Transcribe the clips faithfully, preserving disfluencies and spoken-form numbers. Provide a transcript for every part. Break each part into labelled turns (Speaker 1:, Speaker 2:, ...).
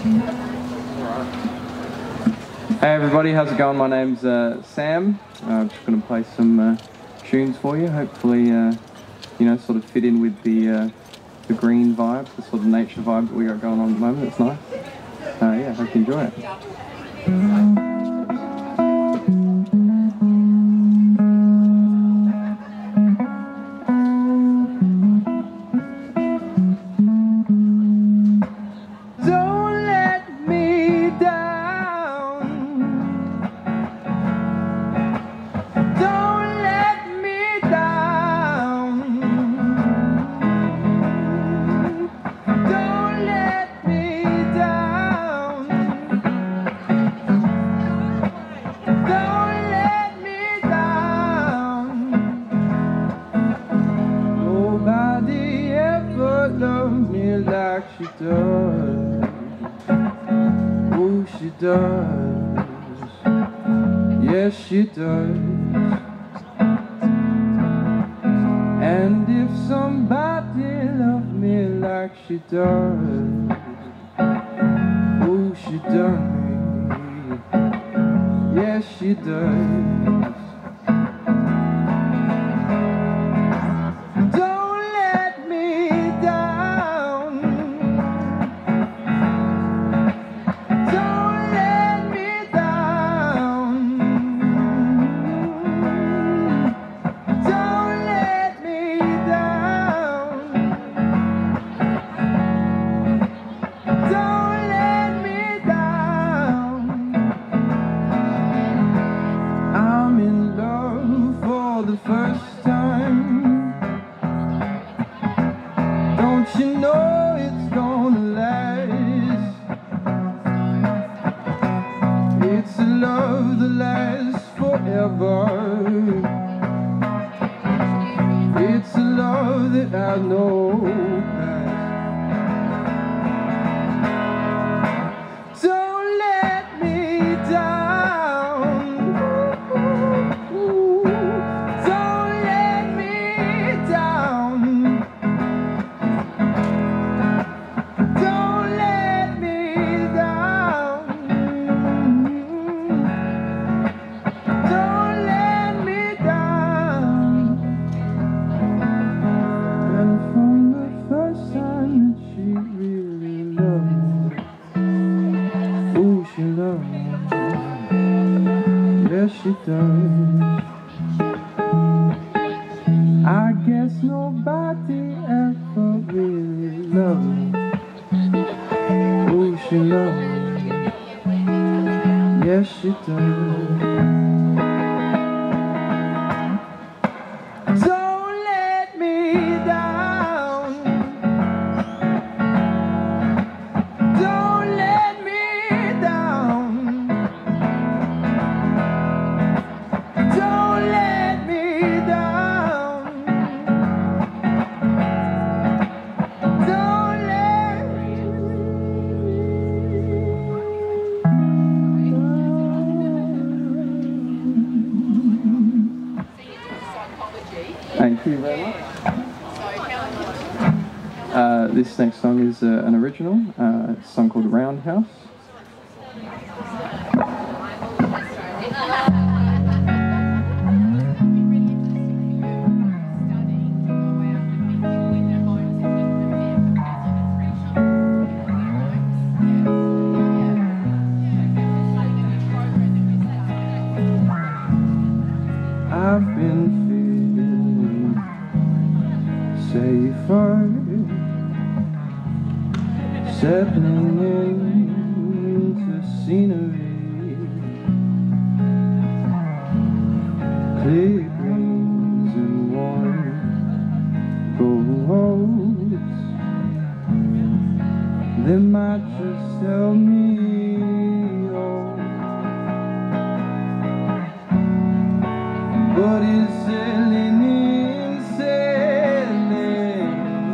Speaker 1: Hey everybody, how's it going? My name's uh, Sam. Uh, I'm just going to play some uh, tunes for you. Hopefully, uh, you know, sort of fit in with the uh, the green vibe, the sort of nature vibe that we got going on at the moment. It's nice. Uh, yeah, hope you enjoy it. Love me like she does. Oh, she does. Yes, she does. And if somebody loved me like she does, oh, she done me. Yes, she does. The first time, don't you know it's gonna last? It's a love that lasts forever. It's a love that I know past. Don't let me down. Ooh. She loves me, yes she does. I guess nobody ever really loved me. Oh, she loves me, yes she does. Don't let me down. Don't let me down. Don't let me down. Don't let me down. Thank you very much. Uh, this next song is uh, an original. Uh, it's a song called Roundhouse. I've been feeling safer, settling into scenery, clear greens and warm golds. They might just tell me oh, but it's selling in selling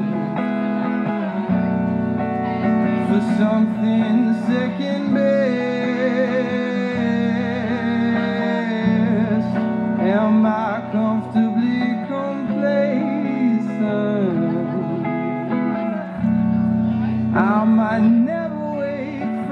Speaker 1: for something second best. Am I comfortably complacent? I might never wake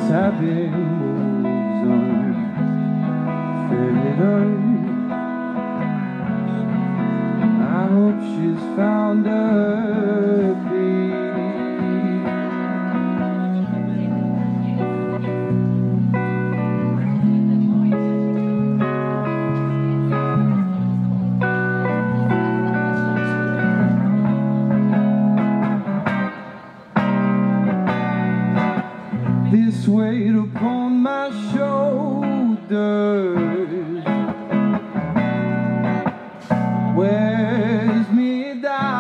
Speaker 1: tapping moves on faded. I hope she's found her peace. This weight upon my shoulders wears me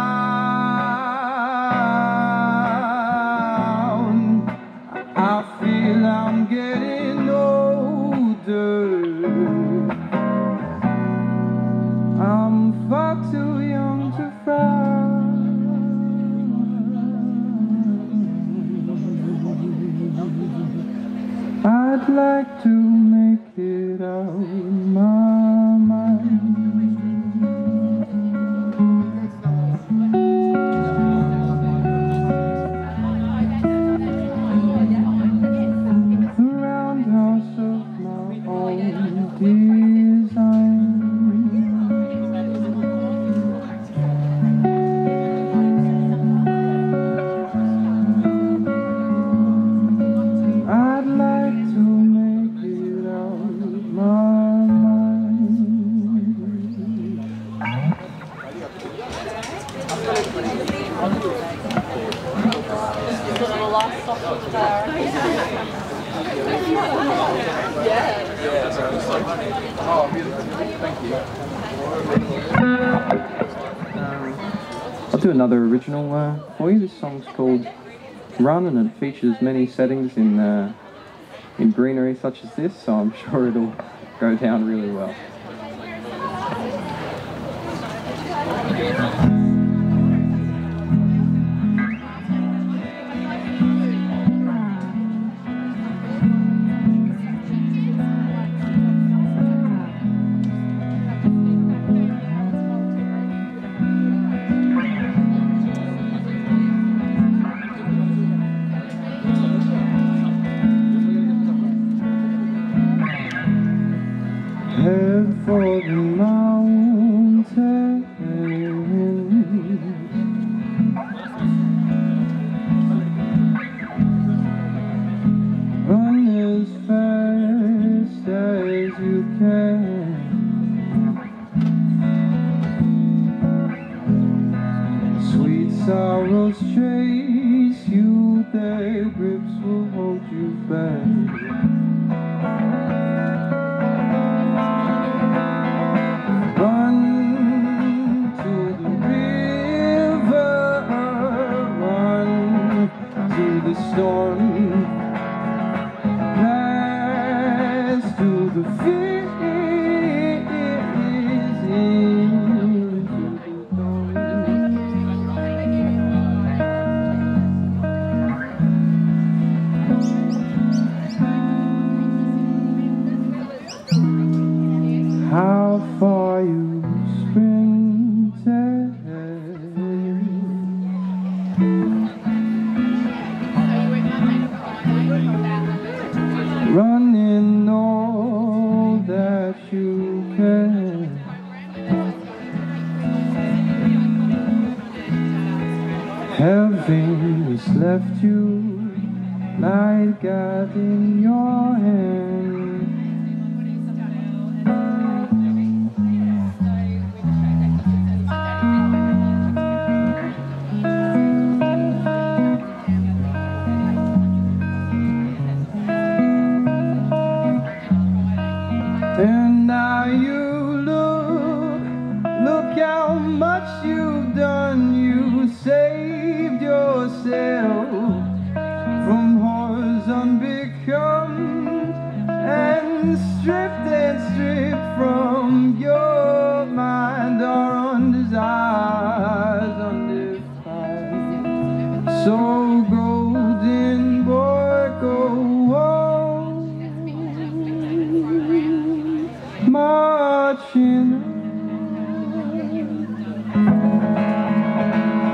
Speaker 1: down. I feel I'm getting older. I'm far too young to frown. I'd like to make it out in my mind. The roundhouse of my own design. I'd like to make it out of my mind.
Speaker 2: Oh, beautiful. Thank you.
Speaker 1: I'll do another original uh, for you. This song's called Run, and it features many settings in uh, in greenery such as this, so I'm sure it'll go down really well. Head for the mountains, run as fast as you can. Sweet sorrows chase you, their grips will hold you back. Run to the river, run to the storm, blast to the fears into the dawn. How far you sprinted, running all that you can. Heaven has left you like God in your hand. And now you look, look how much you've done. You saved yourself from horrors unbecome, and stripped and stripped from your mind are undesires, undefined. So golden boy, go on, marching on.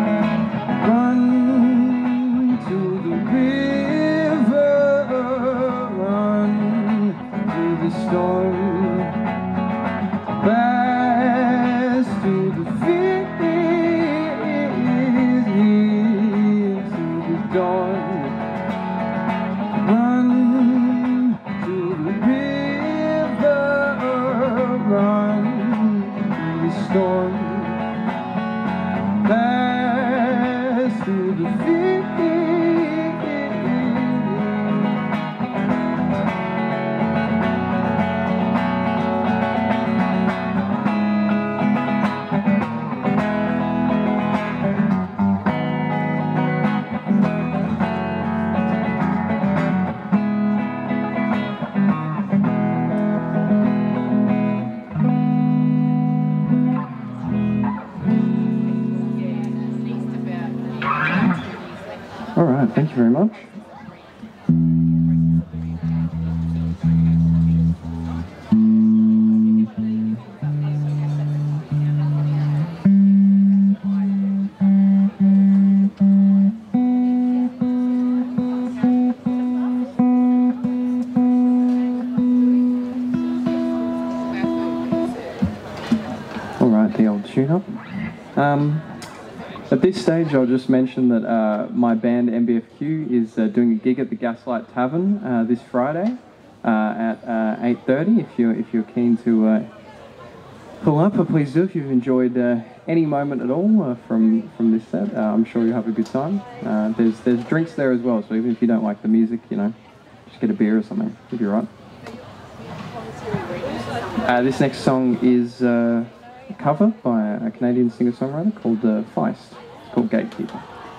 Speaker 1: Run to the river, thank you very much. All right, the old tune-up. Um, At this stage, I'll just mention that uh, my band M B F Q is uh, doing a gig at the Gaslight Tavern uh, this Friday uh, at uh, eight thirty. If you're if you're keen to uh, pull up, uh, please do. If you've enjoyed uh, any moment at all uh, from from this set, uh, I'm sure you'll have a good time. Uh, there's there's drinks there as well, so even if you don't like the music, you know, just get a beer or something. If you're right. Uh, this next song is uh, a cover by a Canadian singer-songwriter called uh, Feist. Called Gatekeeper.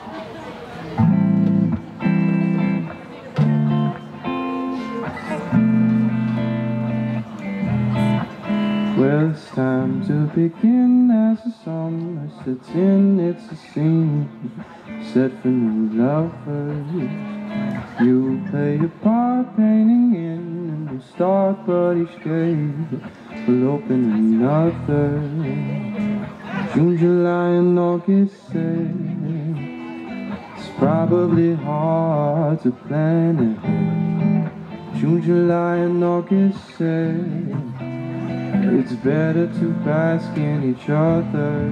Speaker 1: Well, it's time to begin as the summer sets in. It's a scene set for new lovers. You play a part painting in and start, but each gate will open another. June, July and August say it's probably hard to plan it. June, July and August say it's better to bask in each other.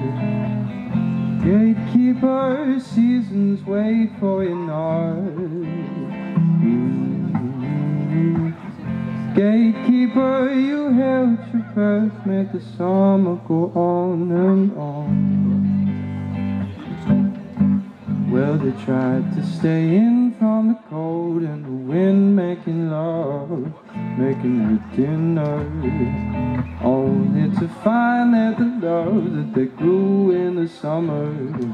Speaker 1: Gatekeeper, seasons wait for your nod. Mm-hmm. Gatekeeper, you held your breath, made the summer go on and on. Well, they tried to stay in from the cold and the wind, making love, making her dinner, only to find that the love that they grew in the summer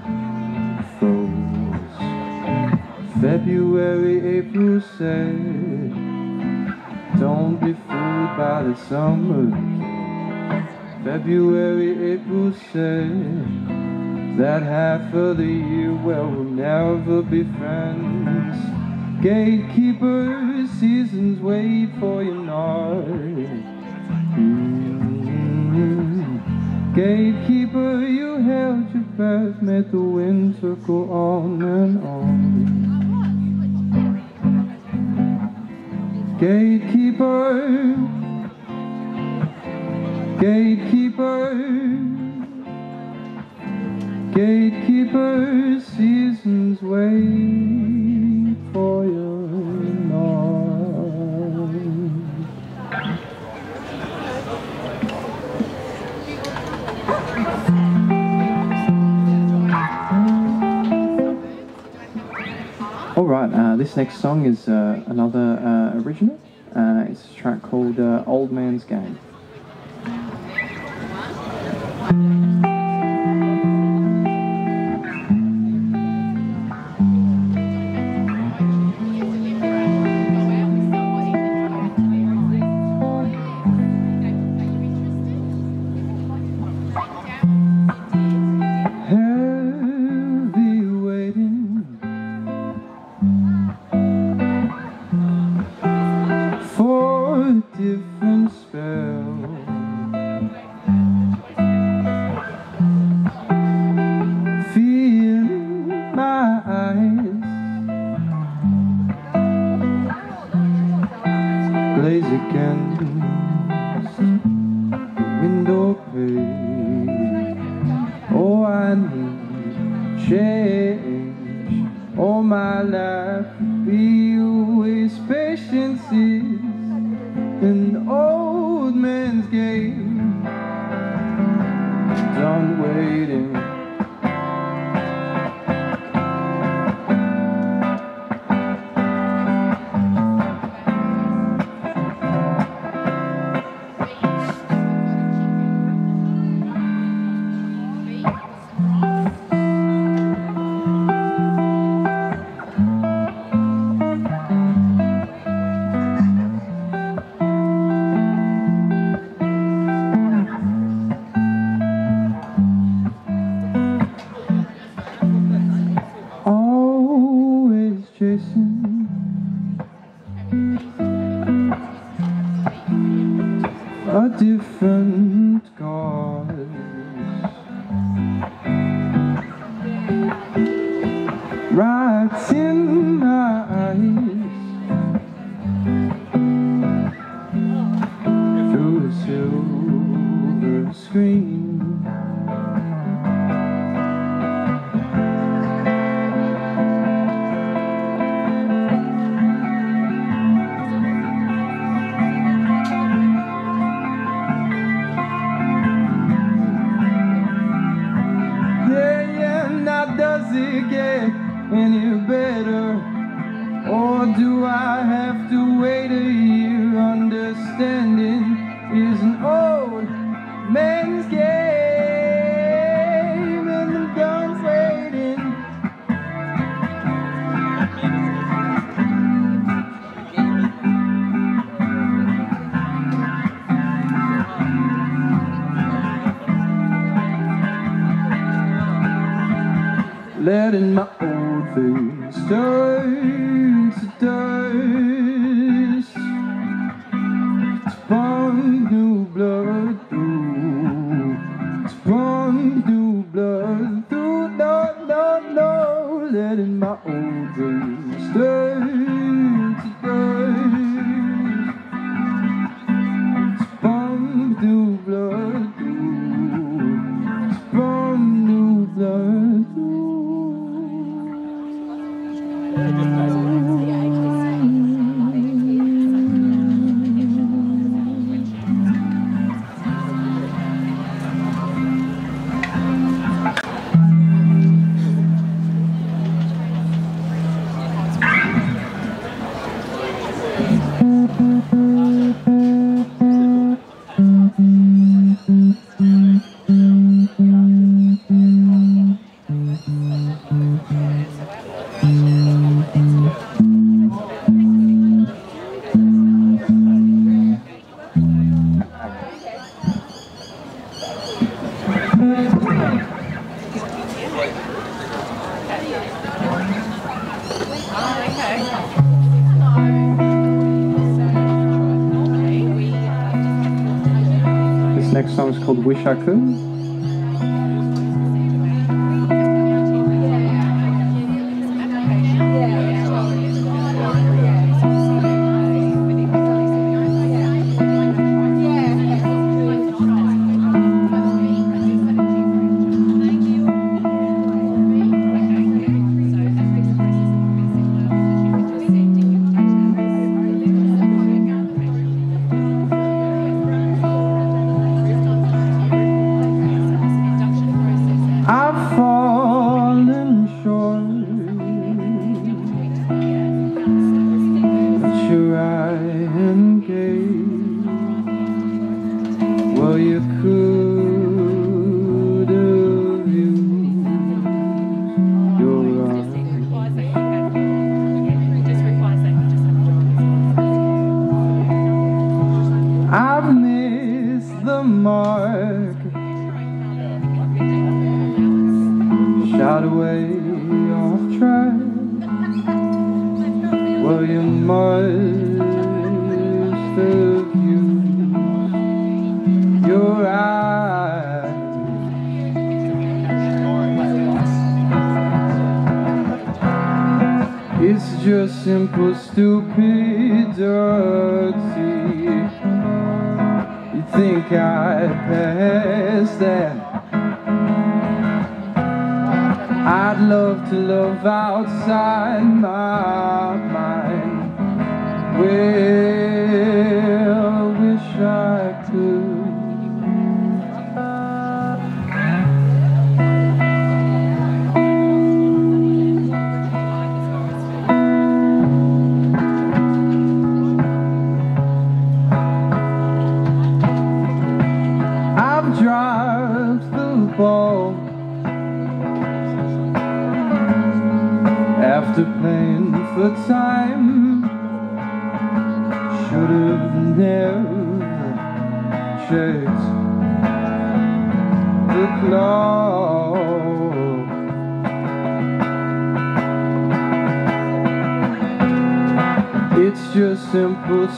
Speaker 1: froze. February, April said, don't be fooled by the summer. February, April said that half of the year, well, we'll never be friends. Gatekeeper, seasons wait for your nod. Mm-hmm. Gatekeeper, you held your breath, made the winter go on and on. Gatekeeper, gatekeeper, gatekeeper, seasons wait for your nod. All right, uh, this next song is uh, another uh, original. Uh, it's a track called uh, Old Man's Game. Different spell, feeling my eyes blaze against the window pane. Oh, I need change. All my life we always patience is an old man's game. Done waiting. a different cause. Right in my eyes, through a silver screen. Does it get any better, or do I have to wait a year? Understanding is an old man's game, and I'm done waiting. Letting my old face turn to dust, to pump new blood through, to pump new blood through. No, no, no. Letting my old face turn to dust, to pump new blood through, to pump new blood through. This next song is called Wish I Could. I've fallen short, but you're right and gay. Well, you could have used your eyes. I've missed the mark, shot away off track. Well, you must have used your eyes. It's just simple stupidity. You think I'd pass that? I'd love to love outside my mind. Well, wish I could. I've dropped the ball after paying for time. Should have never checked the clock. It It's just simple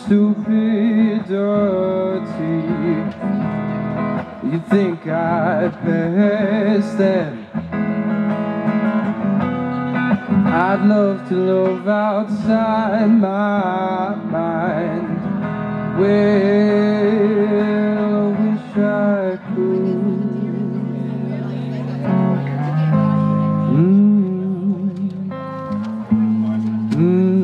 Speaker 1: stupidity. You think I'd pass that? I'd love to love outside my mind. Well, I wish I could. Mm. Mm.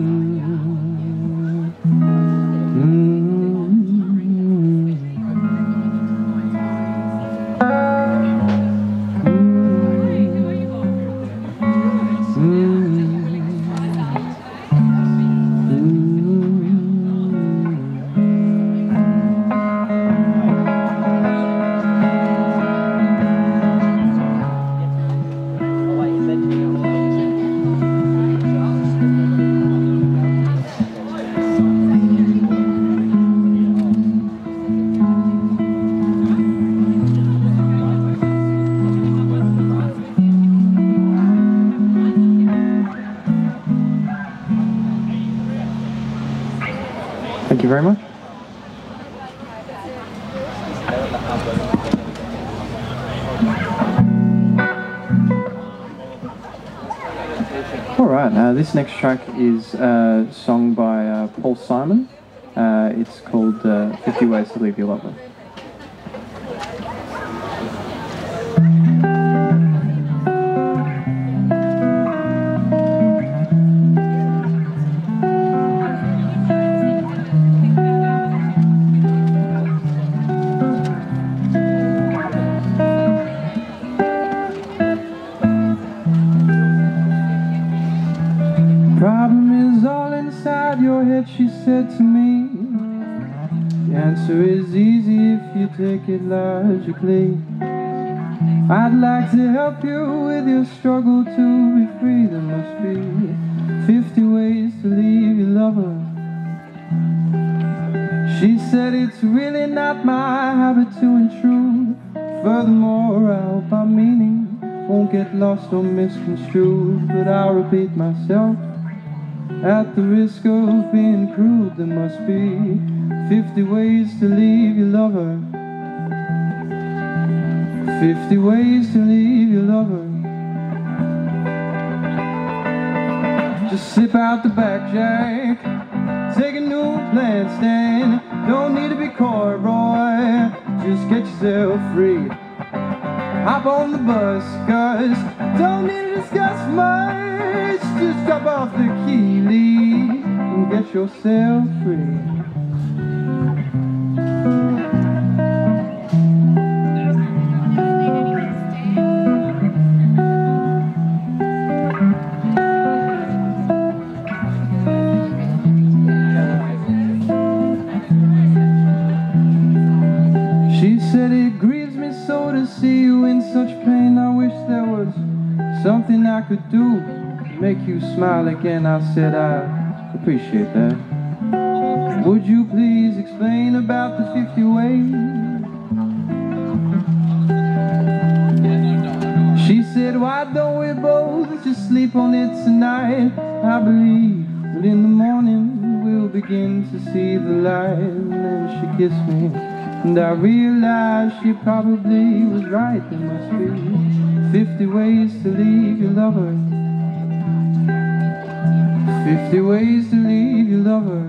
Speaker 1: Thank you very much. Alright, uh, this next track is uh, sung by uh, Paul Simon. Uh, it's called uh, fifty Ways to Leave Your Lover. Problem is all inside your head, she said to me. The answer is easy if you take it logically. I'd like to help you with your struggle to be free. There must be fifty ways to leave your lover. She said it's really not my habit to intrude. Furthermore, I hope our meaning won't get lost or misconstrued. But I'll repeat myself at the risk of being crude. There must be fifty ways to leave your lover. Fifty ways to leave your lover. Just slip out the back, Jack. Take a new plan stand. Don't need to be coy, Roy. Just get yourself free. Hop on the bus, cause don't need to discuss much. Just drop off the key, leave, and get yourself free. She said it grieves me so to see you in such pain. I wish there was something I could do to make you smile again. I said I appreciate that. Would you please explain about the fifty ways? She said, why don't we both just sleep on it tonight? I believe that in the morning we'll begin to see the light. And then she kissed me, and I realized she probably was right. There must be fifty ways to leave your lover. Fifty ways to leave your lover.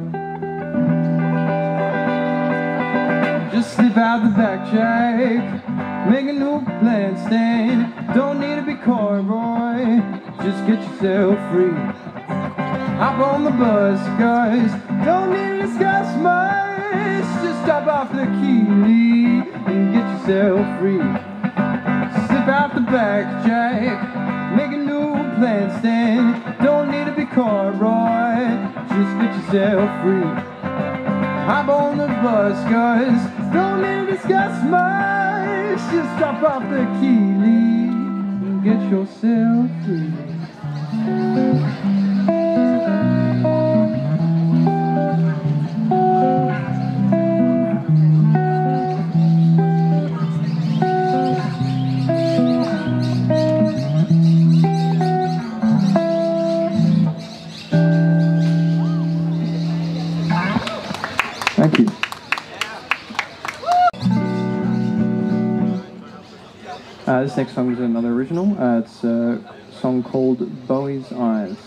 Speaker 1: Just slip out the back, Jack. Make a new plan stand. Don't need to be coy, Roy. Just get yourself free. Hop on the bus, guys. Don't need to discuss much. Just drop off the key and get yourself free. Slip out the back, Jack. Make a new plan stand. Don't need to be coy, Roy. Just get yourself free. Hop on the bus, guys. Don't need to discuss much. Just drop off the key and get yourself free. Thank you. Uh, this next song is another original. Uh, it's a song called Bowie's Eyes.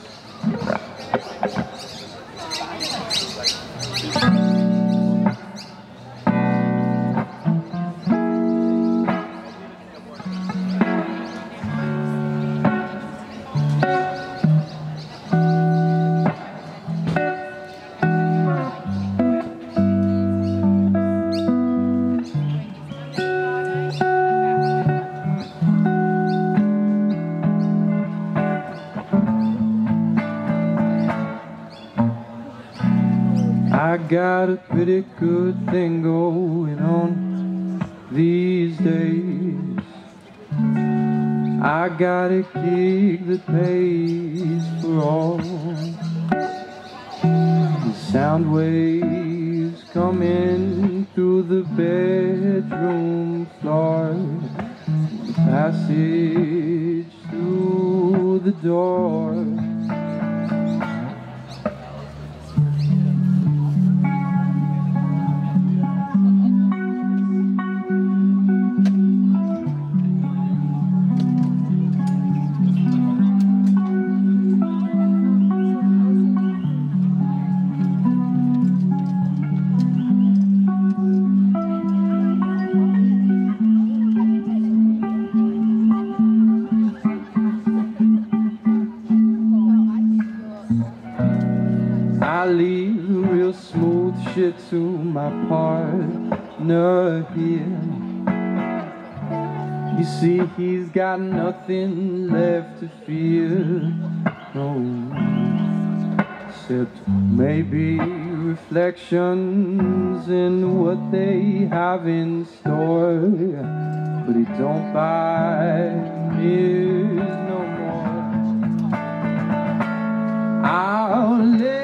Speaker 1: I got a pretty good thing going on these days. I got a gig that pays for all the sound waves coming through the bedroom floor, the passage through the door. I leave the real smooth shit to my partner here. You see, he's got nothing left to fear, no, except maybe reflections in what they have in store. But he don't buy mirrors no more. I'll live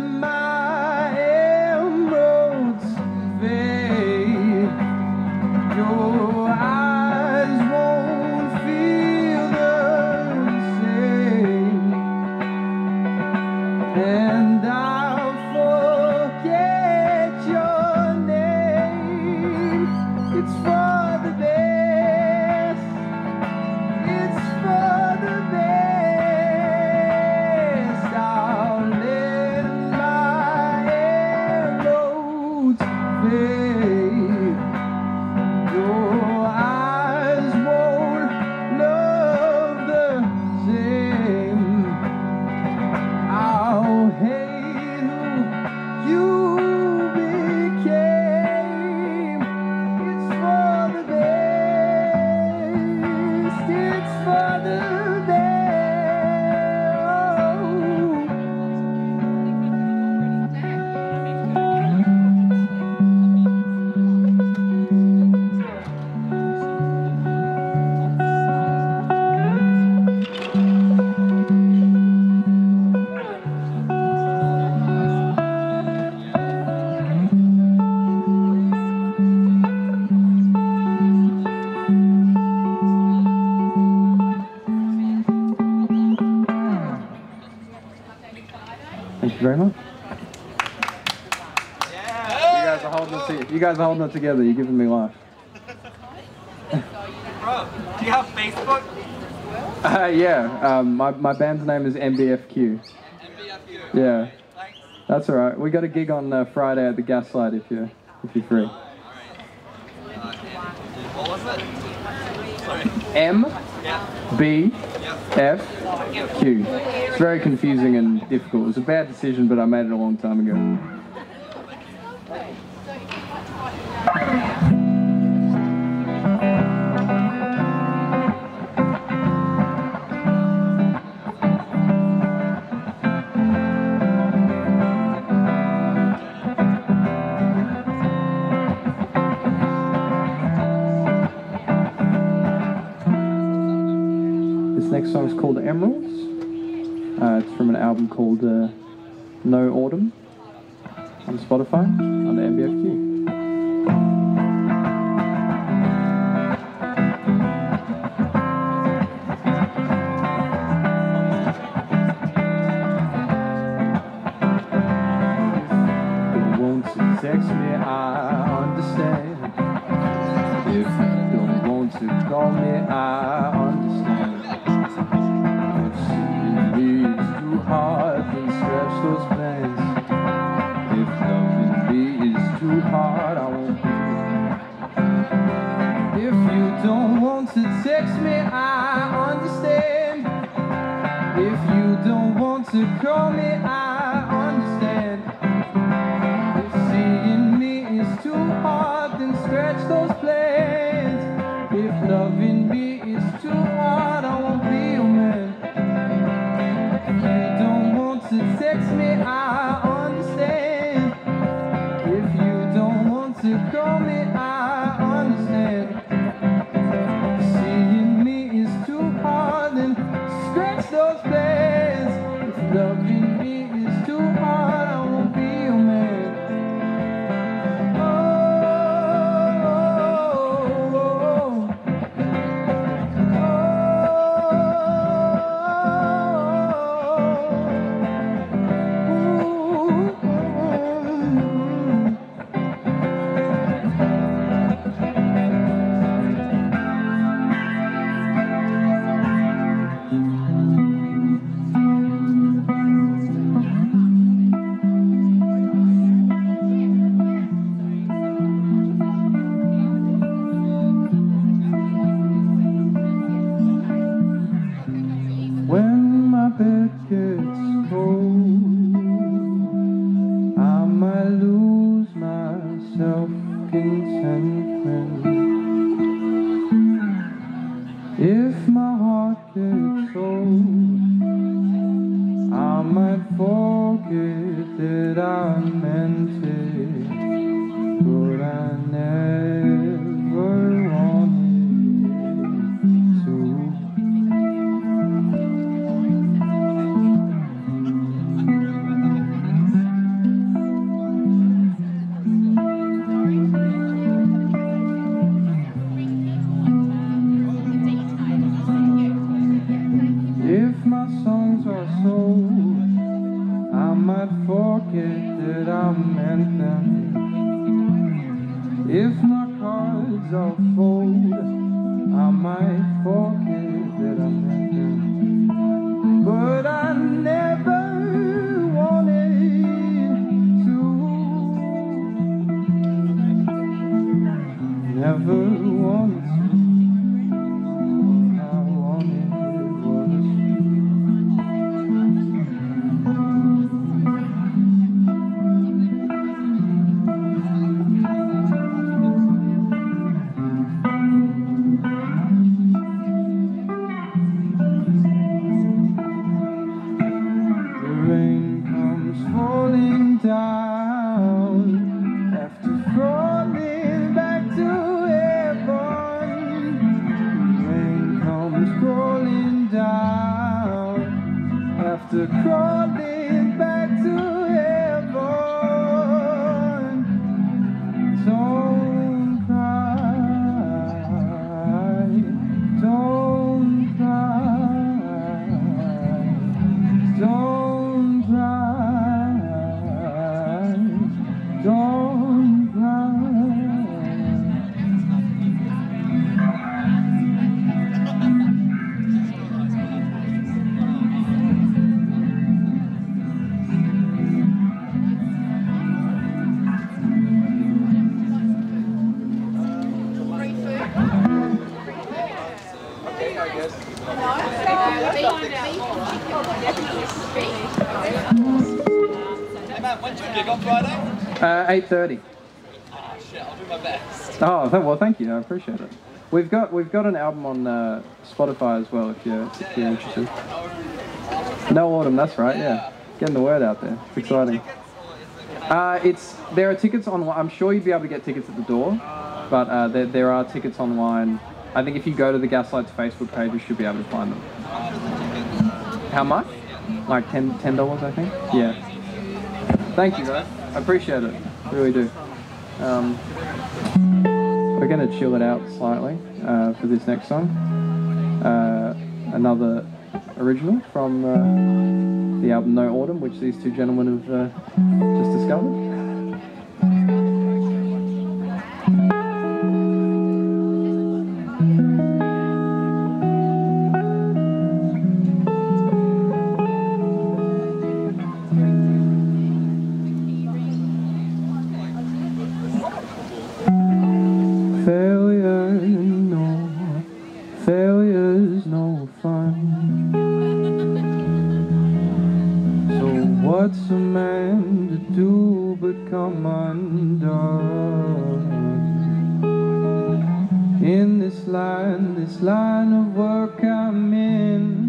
Speaker 1: your eyes won't feel the same, and I'll forget your name. It's for the best, it's for the best. I'll let my arrows fade. Your eyes won't love the same. I'll hate who you became. It's for the best. It's for the Thank you very much. Yeah. You guys are holding it. You guys are holding it together. You're giving me life.
Speaker 2: Bro, do you have Facebook?
Speaker 1: Uh, yeah. Um, my my band's name is M B F Q.
Speaker 2: M B F Q.
Speaker 1: Yeah.
Speaker 2: Thanks.
Speaker 1: That's all right. We got a gig on uh, Friday at the Gaslight if you if you're free.
Speaker 2: What was it? Sorry.
Speaker 1: M
Speaker 2: Yeah.
Speaker 1: B
Speaker 2: Yep.
Speaker 1: F Q. It's very confusing and difficult. It was a bad decision, but I made it a long time ago. This next song is called Emeralds. Uh, it's from an album called uh, No Autumn on Spotify on the M B F Q. It won't to text me, I understand. If you don't want to call me, I understand. If seeing me is too hard, then scratch those plans. If loving me is too hard, I won't be. If you don't want to text me, I understand. If you don't want to call me, I understand. If seeing me is too hard, then scratch those plans. If loving me is too hard, I won't be your man. If you don't want to text me, I understand. If you don't want to call me, I understand. Seeing me is too hard, then scratch those plans. If loving me is too hard, I won't be your man. When my bed gets cold, I might lose my self-contentment. If my heart gets old, I might forget that I meant it, but I never wanted to. If my songs are sold, I might forget that I meant them. If my cards are fold, I might forget that I meant them. But I never wanted to. Never wanted to. All I wanted was falling down after crawling back to heaven. Rain comes crawling down after crawling back to heaven. Don't cry, don't cry, don't cry. Don't cry.
Speaker 2: Okay, I guess. Hey man, when's your gig on Friday?
Speaker 1: Uh, eight thirty.
Speaker 2: Oh shit, I'll do my best.
Speaker 1: Oh, th well, thank you. I appreciate it. We've got we've got an album on uh, Spotify as well, if you're if you're interested. No Autumn, that's right. Yeah, getting the word out there. It's exciting. Uh, it's there are tickets on. I'm sure you'd be able to get tickets at the door, but uh, there there are tickets online. I think if you go to the Gaslights Facebook page, you should be able to find them. How much? Like ten ten dollars, I think. Yeah. Thank you, guys. I appreciate it. Really do. Um, we're going to chill it out slightly uh, for this next song. Uh, another original from uh, the album No Autumn, which these two gentlemen have uh, just discovered. stars. In this line, this line of work I'm in,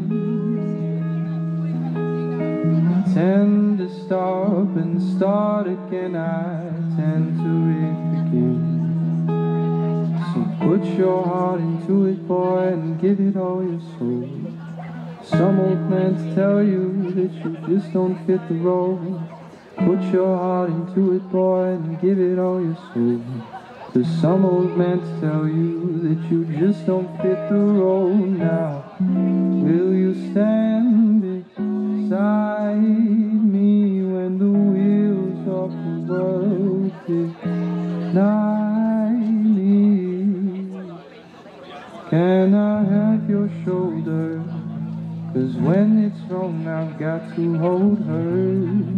Speaker 1: I tend to stop and start again, I tend to re-begin. So put your heart into it, boy, and give it all your soul. Some old man to tell you that you just don't fit the role. Put your heart into it, boy, and give it all your soul. There's some old man to tell you that you just don't fit the role. Now, will you stand beside me when the wheels of the world deny me? Can I have your shoulder? 'Cause when it's wrong, I've got to hold her.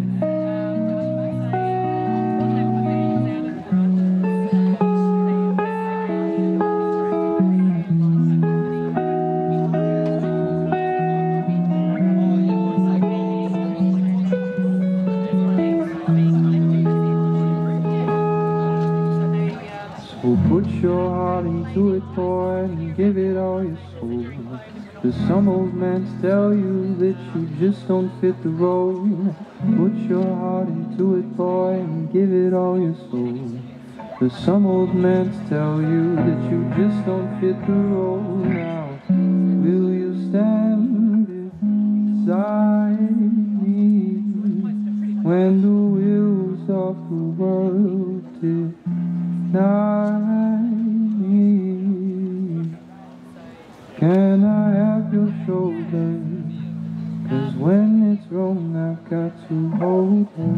Speaker 1: So put your heart into it, boy, and give it all your soul. There's some old man to tell you that you just don't fit the role. Put your heart into it, boy, and give it all your soul. There's some old man to tell you that you just don't fit the role. Now, will you stand beside me when the wheels of the world deny me? Can I have your shoulder? 'Cause when it's wrong, I've got to hold her.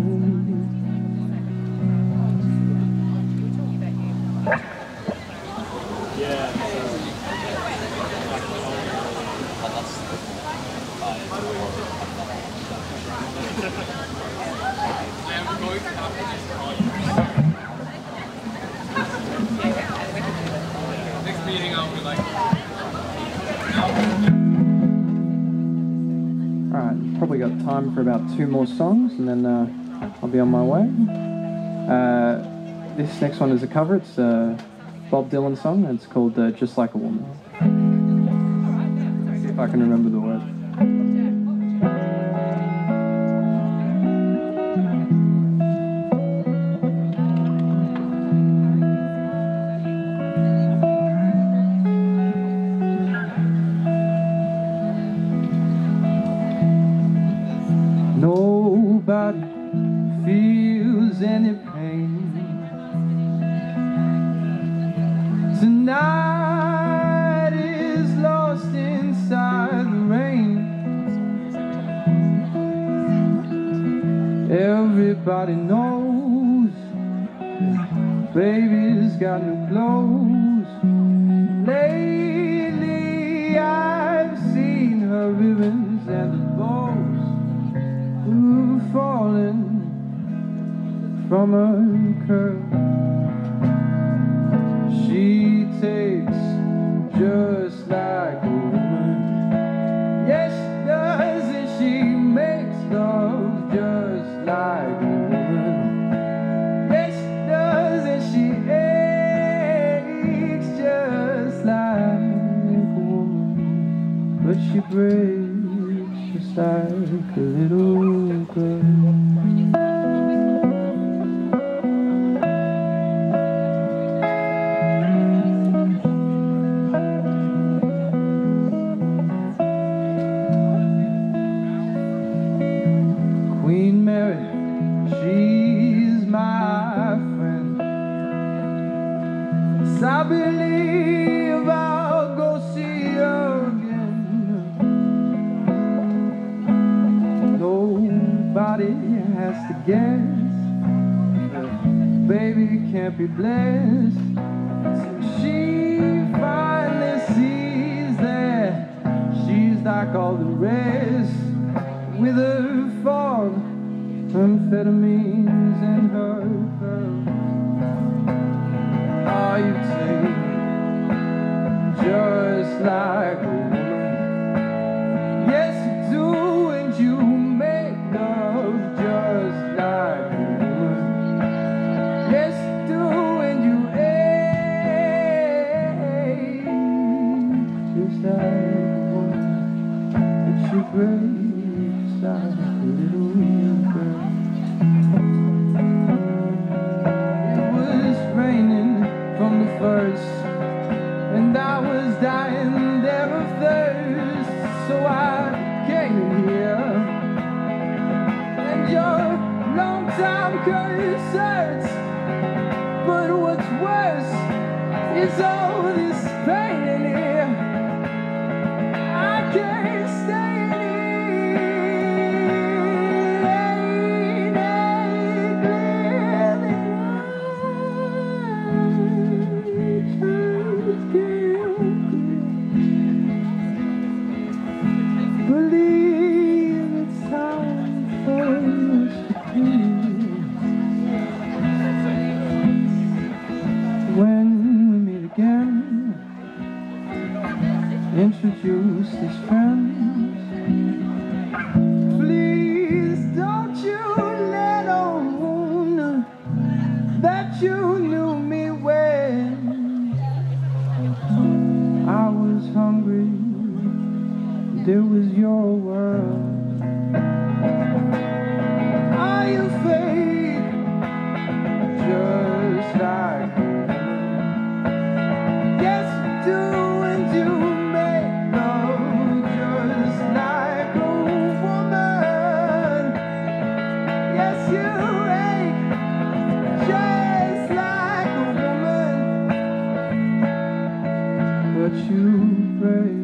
Speaker 2: Yeah. I am going to have to just call you. Next meeting I'll be like...
Speaker 1: Alright, probably got time for about two more songs and then uh, I'll be on my way. Uh, this next one is a cover. It's a Bob Dylan song and it's called uh, Just Like a Woman. Let's see if I can remember the words. Nobody feels any pain tonight, is lost inside the rain. Everybody knows baby's got new clothes. Lately I've seen her ribbons and the bows falling from her curl. She takes just like a woman. Yes, she does, and she makes love just like a woman. Yes, she does, and she aches just like a woman. But she breaks just like a little girl. Queen Mary, she's my friend. So I believe I'll go see her again. Nobody has to guess, baby can't be blessed. So she finally sees that she's like all the rest, with her fog, amphetamines and her pearls. Oh, you take just like a woman. Yes, you do, and you make love just like a woman. Yes, breaks like a little girl. It was raining from the first, and I was dying there of thirst, so I came in here, and your long time curse hurts, but what's worse is all this pain in here. I can't stay in believe it's time for us to please. When we meet again, introduce as friends. Please don't you let on that you knew me when I was hungry. It was your world. Are you fake? Just like a woman. Yes, you do, and you make love just like a woman. Yes, you ache just like a woman. But you break.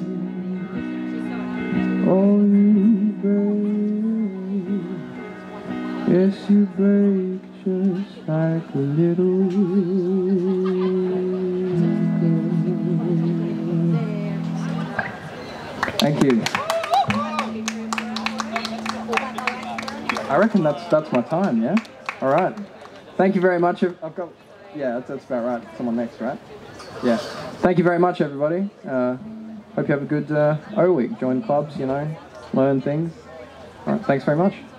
Speaker 1: Oh, you break, yes, you break just like a little girl. Thank you. I reckon that's that's my time, yeah? All right. Thank you very much. I've got, yeah, that's, that's about right. Someone next, right? Yeah. Thank you very much, everybody. Uh, Hope you have a good uh, O week. Join clubs, you know, learn things. All right, thanks very much.